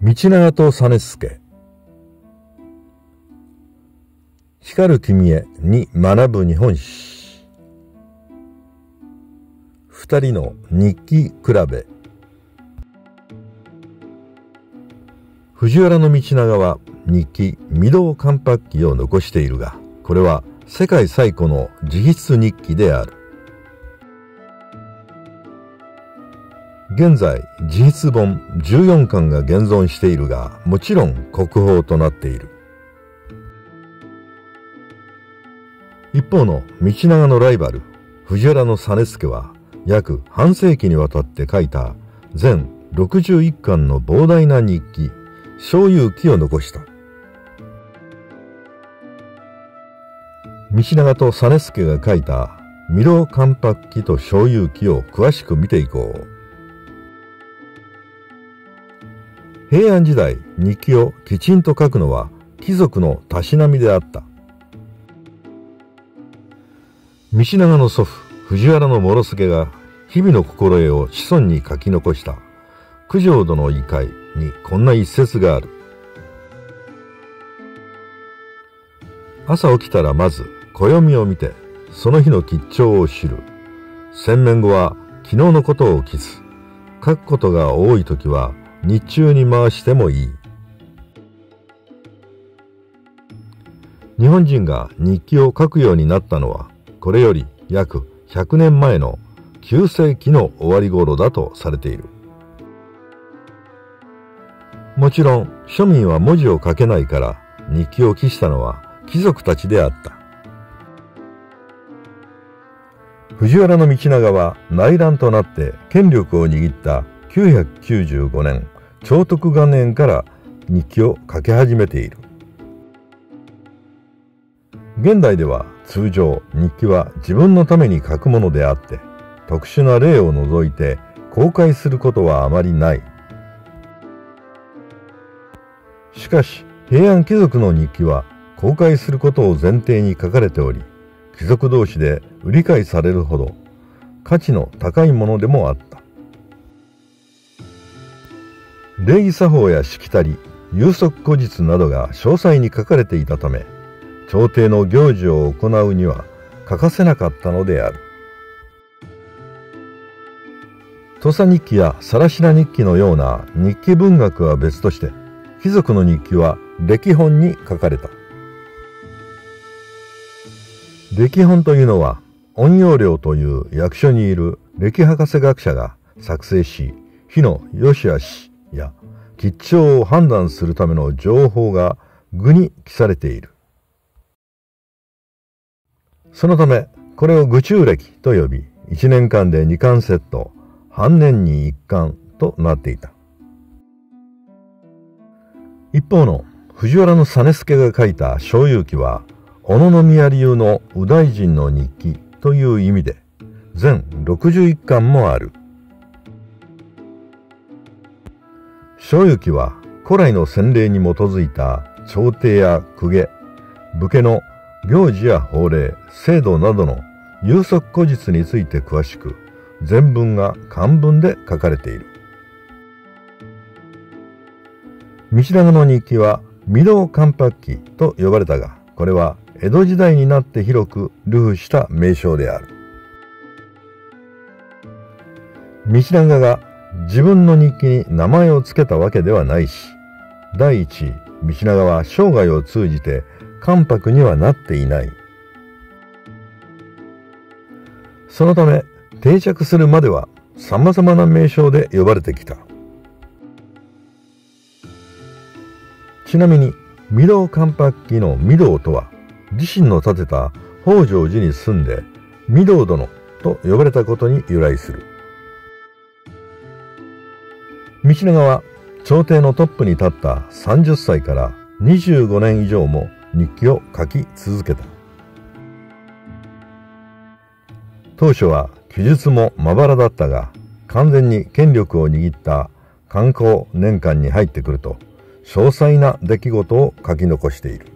道長と実助。光る君へに学ぶ日本史。二人の日記比べ。藤原道長は日記御堂関白記を残しているが、これは世界最古の自筆日記である。現在自筆本14巻が現存しているが、もちろん国宝となっている。一方の道長のライバル藤原実助は約半世紀にわたって書いた全61巻の膨大な日記小遊記を残した。道長と実助が書いた御堂関白記と小遊記を詳しく見ていこう。平安時代、日記をきちんと書くのは貴族のたしなみであった。道長の祖父、藤原師助が日々の心得を子孫に書き残した九条殿異界にこんな一節がある。朝起きたらまず暦を見て、その日の吉兆を知る。洗面後は昨日のことを記す。書くことが多いときは日中に回してもいい。日本人が日記を書くようになったのは、これより約100年前の9世紀の終わり頃だとされている。もちろん庶民は文字を書けないから日記を記したのは貴族たちであった。藤原道長は内乱となって権力を握った995年長徳元年から日記を書き始めている。現代では通常日記は自分のために書くものであって、特殊な例を除いて公開することはあまりない。しかし平安貴族の日記は公開することを前提に書かれており、貴族同士で売り買いされるほど価値の高いものでもあった。礼儀作法やしきたり、有職故実などが詳細に書かれていたため、朝廷の行事を行うには欠かせなかったのである。土佐日記や更級日記のような日記文学は別として、貴族の日記は歴本に書かれた。歴本というのは、陰陽寮という役所にいる歴博士学者が作成し、日の良し悪しや吉兆を判断するための情報が具に記されている。そのため、これを具中歴と呼び、1年間で2巻セット、半年に1巻となっていた。一方の藤原実助が書いた小遊記は、小野宮流の右大臣の日記という意味で、全61巻もある。小遊記は古来の先例に基づいた朝廷や公家、武家の行事や法令、制度などの有職故実について詳しく、全文が漢文で書かれている。道長の日記は御堂関白記と呼ばれたが、これは江戸時代になって広く流布した名称である。道長が自分の日記に名前を付けたわけではないし、第一、道長は生涯を通じて関白にはなっていない。そのため、定着するまでは様々な名称で呼ばれてきた。ちなみに、御堂関白記の御堂とは、自身の建てた北条寺に住んで、御堂殿と呼ばれたことに由来する。道長は朝廷のトップに立った30歳から25年以上も日記を書き続けた。当初は記述もまばらだったが、完全に権力を握った寛康年間に入ってくると、詳細な出来事を書き残している。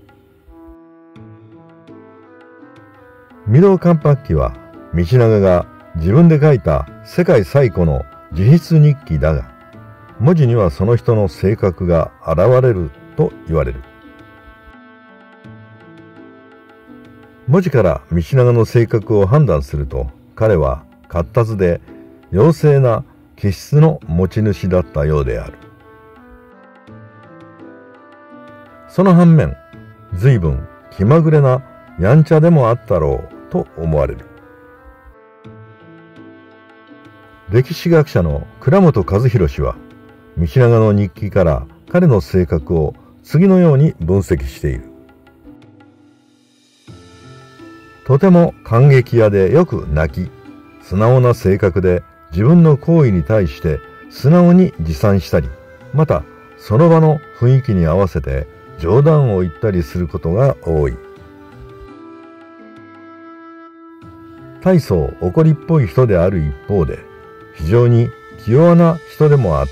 御堂関白記は、道長が自分で書いた世界最古の自筆日記だが、 文字にはその人の性格が現れると言われる。文字から道長の性格を判断すると、彼は闊達で妖精な気質の持ち主だったようである。その反面、随分気まぐれなやんちゃでもあったろうと思われる。歴史学者の倉本和弘氏は、道長の日記から彼の性格を次のように分析している。とても感激屋でよく泣き、素直な性格で自分の行為に対して素直に自賛したり、またその場の雰囲気に合わせて冗談を言ったりすることが多い。大層怒りっぽい人である一方で、非常に気弱な人でもあった。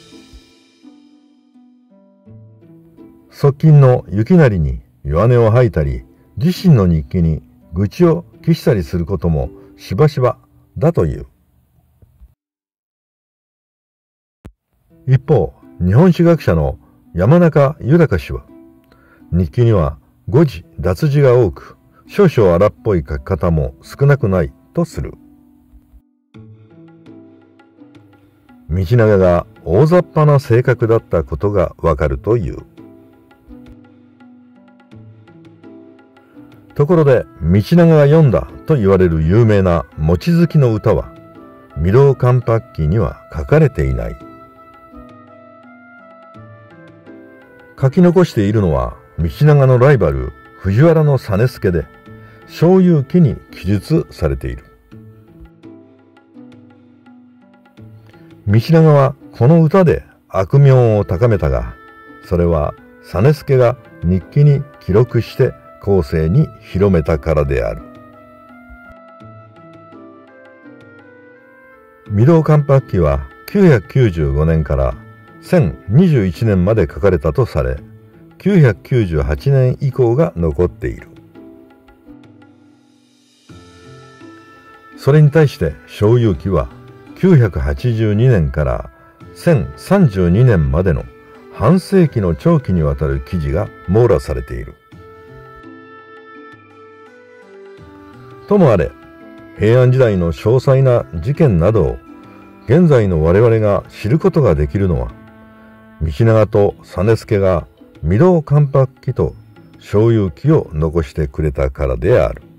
側近の雪成に弱音を吐いたり、自身の日記に愚痴を記したりすることもしばしばだという。一方、日本史学者の山中豊氏は、日記には誤字脱字が多く、少々荒っぽい書き方も少なくないとする。道長が大雑把な性格だったことがわかるという。ところで、道長が読んだと言われる有名な望月の歌は、御堂関白記には書かれていない。書き残しているのは、道長のライバル、藤原実資で、正勇記に記述されている。道長はこの歌で悪名を高めたが、それは実資が日記に記録して後世に広めたからである。御堂関白記は995年から1021年まで書かれたとされ、998年以降が残っている。それに対して正勇記は982年から1032年までの半世紀の長期にわたる記事が網羅されている。ともあれ、平安時代の詳細な事件などを現在の我々が知ることができるのは、道長と実資が御堂関白記と正勇記を残してくれたからである。